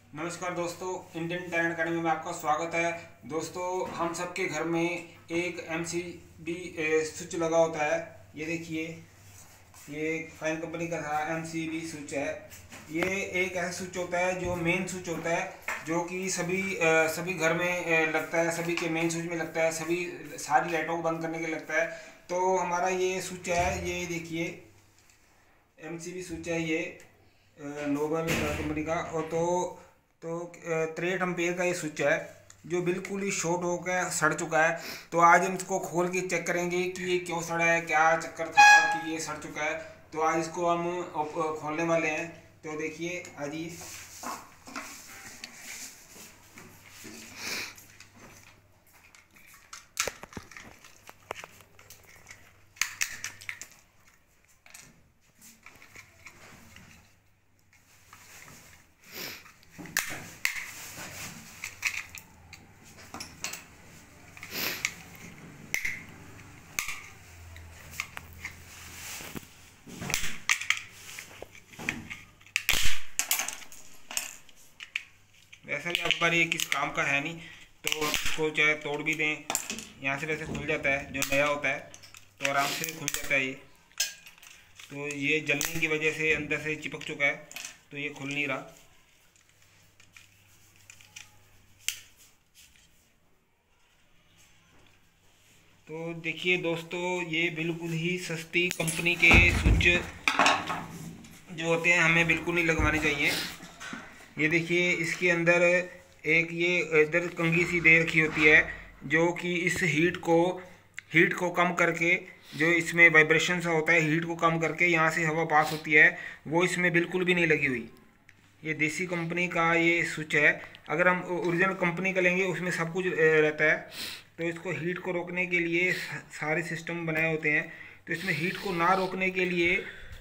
नमस्कार दोस्तों, Indian talent academy में आपका स्वागत है। दोस्तों, हम सबके घर में एक एमसीबी स्विच लगा होता है। ये देखिए, ये फाइन कंपनी का था एमसीबी स्विच है। ये एक ऐसा स्विच होता है जो मेन स्विच होता है, जो कि सभी घर में लगता है। सभी के मेन स्विच में लगता है, सभी सारी लाइटों को बंद करने के लगता है। तो हमारा ये स्विच है, ये देखिए एमसीबी स्विच है ये नोबल कंपनी का। और तो 63 एम्पेयर का ये स्विच है, जो बिल्कुल ही शॉर्ट होकर सड़ चुका है। तो आज हम इसको खोल के चेक करेंगे कि ये क्यों सड़ा है, क्या चक्कर था कि ये सड़ चुका है। तो आज इसको हम खोलने वाले हैं। तो देखिए आज ही वैसा भी आप बार ये किस काम का है नहीं, तो इसको चाहे तोड़ भी दें, यहाँ से वैसे खुल जाता है। जो नया होता है तो आराम से खुल जाता है ये। तो ये जलने की वजह से अंदर से चिपक चुका है, तो ये खुल नहीं रहा। तो देखिए दोस्तों, ये बिल्कुल ही सस्ती कंपनी के स्विच जो होते हैं हमें बिल्कुल नहीं लगवाने चाहिए। ये देखिए, इसके अंदर एक ये इधर कंघी सी दे रखी होती है, जो कि इस हीट को कम करके, जो इसमें वाइब्रेशन सा होता है, हीट को कम करके यहाँ से हवा पास होती है, वो इसमें बिल्कुल भी नहीं लगी हुई। ये देसी कंपनी का ये स्विच है। अगर हम ओरिजिनल कंपनी का लेंगे उसमें सब कुछ रहता है। तो इसको हीट को रोकने के लिए सारे सिस्टम बनाए होते हैं। तो इसमें हीट को ना रोकने के लिए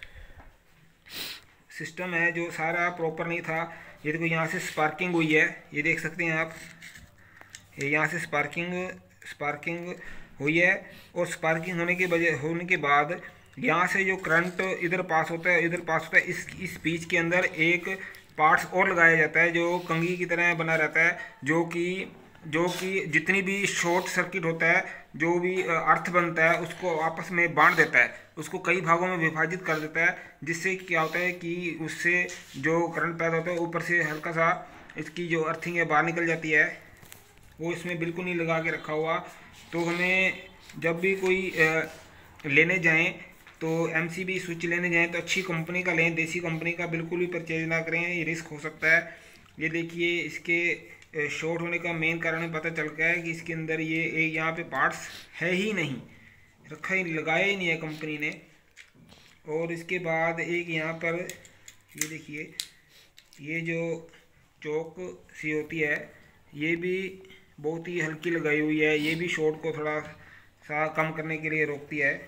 सिस्टम है जो सारा प्रॉपर नहीं था। ये देखो, यहाँ से स्पार्किंग हुई है, ये देख सकते हैं आप। ये यहाँ से स्पार्किंग हुई है, और स्पार्किंग होने के बाद यहाँ से जो करंट इधर पास होता है, इस पीच के अंदर एक पार्ट्स और लगाया जाता है, जो कंघी की तरह बना रहता है, जो कि जितनी भी शॉर्ट सर्किट होता है, जो भी अर्थ बनता है, उसको आपस में बांट देता है, उसको कई भागों में विभाजित कर देता है। जिससे क्या होता है कि उससे जो करंट पैदा होता है, ऊपर से हल्का सा इसकी जो अर्थिंग है बाहर निकल जाती है। वो इसमें बिल्कुल नहीं लगा के रखा हुआ। तो हमें जब भी कोई लेने जाएं, तो एमसीबी स्विच लेने जाएं तो अच्छी कंपनी का लें। देसी कंपनी का बिल्कुल भी परचेज ना करें, ये रिस्क हो सकता है। ये देखिए, इसके शॉर्ट होने का मेन कारण पता चल गया है कि इसके अंदर ये एक यहाँ पे पार्ट्स है ही नहीं, लगाया ही नहीं है कंपनी ने। और इसके बाद एक यहाँ पर ये देखिए, ये जो चौक सी होती है, ये भी बहुत ही हल्की लगाई हुई है। ये भी शॉर्ट को थोड़ा सा कम करने के लिए रोकती है।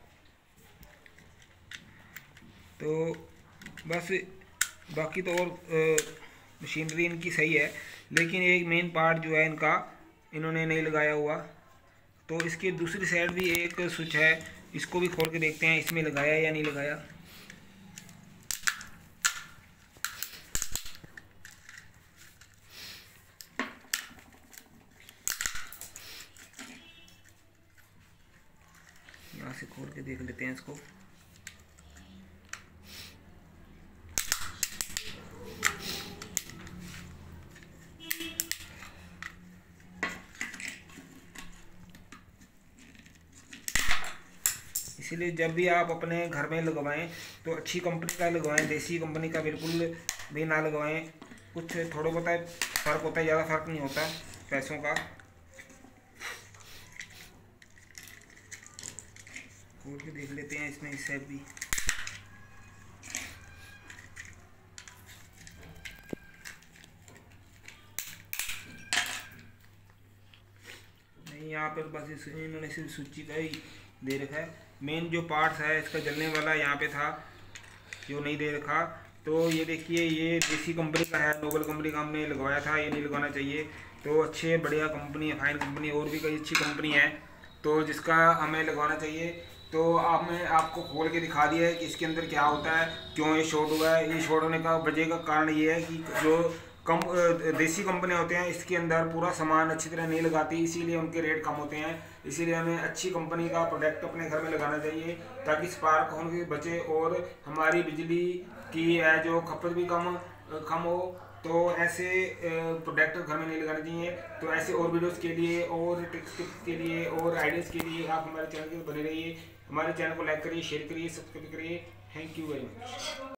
तो बस बाकी तो और मशीनरी इनकी सही है, लेकिन एक मेन पार्ट जो है इनका इन्होंने नहीं लगाया हुआ। तो इसके दूसरी साइड भी एक स्विच है, इसको भी खोल के देखते हैं इसमें लगाया या नहीं लगाया। यहाँ से खोल के देख लेते हैं इसको। इसीलिए जब भी आप अपने घर में लगवाएं तो अच्छी कंपनी का लगवाएं, देसी कंपनी का बिल्कुल भी ना लगवाएं। कुछ थोड़ा बहुत फ़र्क होता है, ज़्यादा फर्क नहीं होता पैसों का। खोल के देख लेते हैं इसमें इस साइड भी। नहीं, यहाँ पर बस इन्होंने सिर्फ सूची का ही दे रखा है। मेन जो पार्ट्स है इसका जलने वाला यहाँ पे था, जो नहीं दे रखा। तो ये देखिए, ये देसी कंपनी का है, नोबल कंपनी का हमने लगवाया था, ये नहीं लगाना चाहिए। तो अच्छे बढ़िया कंपनी है, फाइन कंपनी, और भी कई अच्छी कंपनी है, तो जिसका हमें लगवाना चाहिए। तो मैं आपको खोल के दिखा दिया है कि इसके अंदर क्या होता है, क्यों ये शॉर्ट हुआ है। ये शॉर्ट होने का वजह का कारण ये है कि जो कम देसी कंपनियां होते हैं, इसके अंदर पूरा सामान अच्छी तरह नहीं लगाती, इसीलिए उनके रेट कम होते हैं। इसीलिए हमें अच्छी कंपनी का प्रोडक्ट अपने घर में लगाना चाहिए ताकि स्पार्क होने से बचे और हमारी बिजली की है जो खपत भी कम हो। तो ऐसे प्रोडक्ट घर में नहीं लगाने चाहिए। तो ऐसे और वीडियोस के लिए और टिप्स के लिए और आइडियाज़ के लिए आप हमारे चैनल के बने रहिए। हमारे चैनल को लाइक करिए, शेयर करिए, सब्सक्राइब करिए। Thank you very much.